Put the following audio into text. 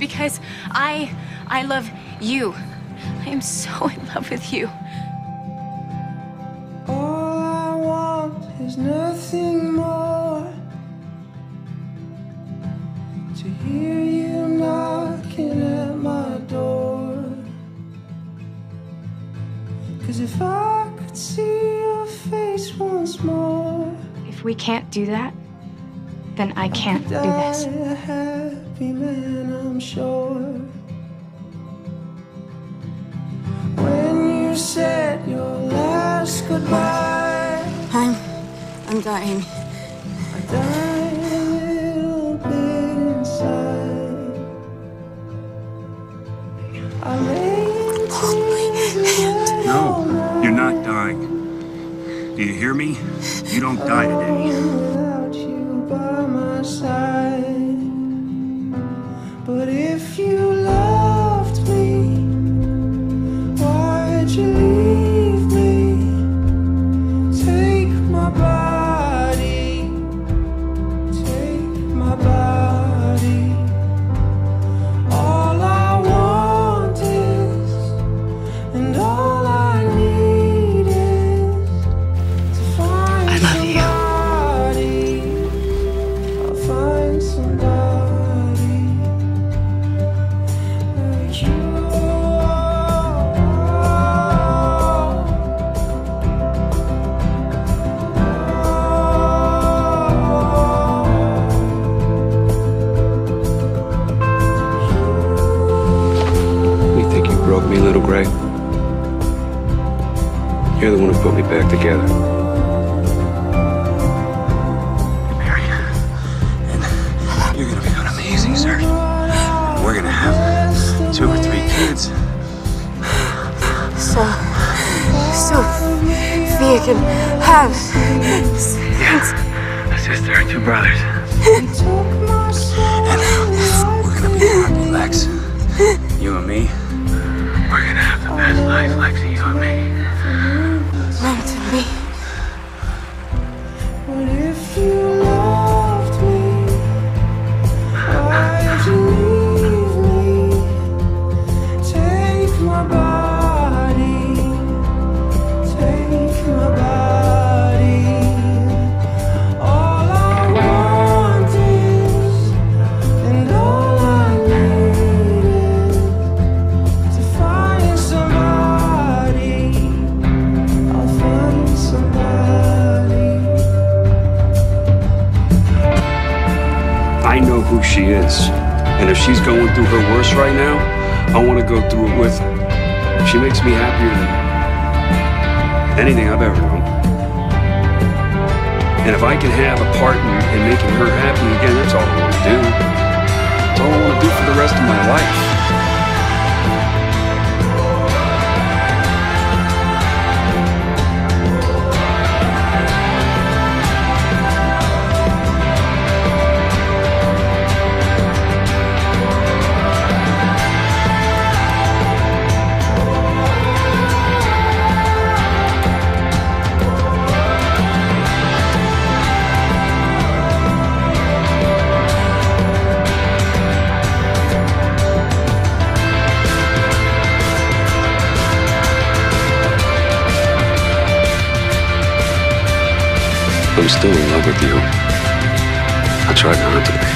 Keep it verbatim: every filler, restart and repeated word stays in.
because I, I love you. I am so in love with you. All I want is nothing more, to hear you knocking at my door. 'Cause if I could see your face once more, If we can't do that, then I can't do this. a happy man, I'm sure. When you said your last goodbye, I'm... I'm dying. I died a little bit inside. I lay in tears and No, you're not dying. Do you hear me? You don't die today. without you by my side. But if you loved me, why'd you leave me? Take my body, take my body. All I want is, and all I need is to find I love you. somebody. I'll find somebody like you. You think you broke me, little Gray? You're the one who put me back together. Mary, and you're gonna be an amazing surgeon. We're gonna have two or three kids. So... So... Thea can have... Yeah, a sister and two brothers. Took my soul. And we're gonna be happy, Lex. You and me, we're gonna have the best life, Lexie, you and me. Meant to be. But if you loved me, why'd you leave me? Take my body, take my body. All I want is, and all I need is to find somebody. I'll find somebody. I know who she is. And if she's going through her worst right now, I want to go through it with her. She makes me happier than anything I've ever known. And if I can have a part in, in making her happy again, that's all I want to do. That's all I want to do for the rest of my life. I'm still in love with you. I tried not to be.